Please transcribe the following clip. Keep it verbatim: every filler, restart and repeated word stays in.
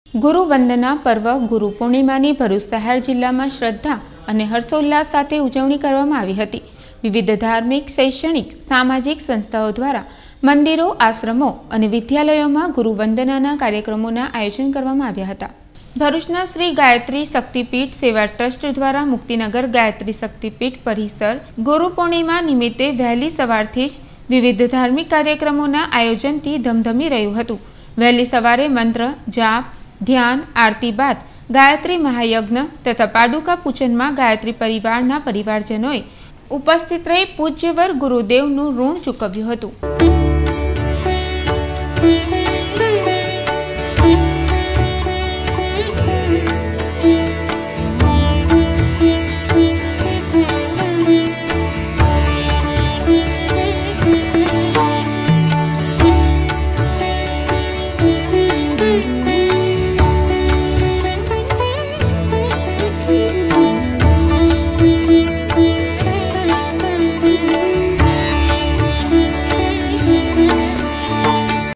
ગુરુ વંદના પર્વ ગુરુ પૂર્ણિમાની ભરૂચ શહેર જિલ્લામાં શ્રદ્ધા અને હર્ષોલ્લાસ સાથે ઉજવણી કરવામાં આવી હતી। વિવિધ ધાર્મિક, શૈક્ષણિક, સામાજિક સંસ્થાઓ દ્વારા મંદિરો, આશ્રમો અને વિદ્યાલયોમાં ગુરુ વંદનાના કાર્યક્રમોના આયોજન કરવામાં આવ્યા હતા। ભરૂચના શ્રી ગાયત્રી શક્તિપીઠ સેવા ટ્રસ્ટ દ્વારા મુક્તિનગર ગાયત્રી શક્તિપીઠ પરિસર ગુરુ પૂર્ણિમા નિમિત્તે વહેલી સવારથી જ વિવિધ ધાર્મિક કાર્યક્રમોના આયોજનથી ધમધમી રહ્યું હતું। વહેલી સવારે મંત્ર, જાપ, ધ્યાન, આરતી બાદ ગાયત્રી મહાયજ્ઞ તથા પાદુકા પૂજનમાં ગાયત્રી પરિવારના પરિવારજનોએ ઉપસ્થિત રહી પૂજ્યવર ગુરુદેવનું ઋણ ચૂકવ્યું હતું।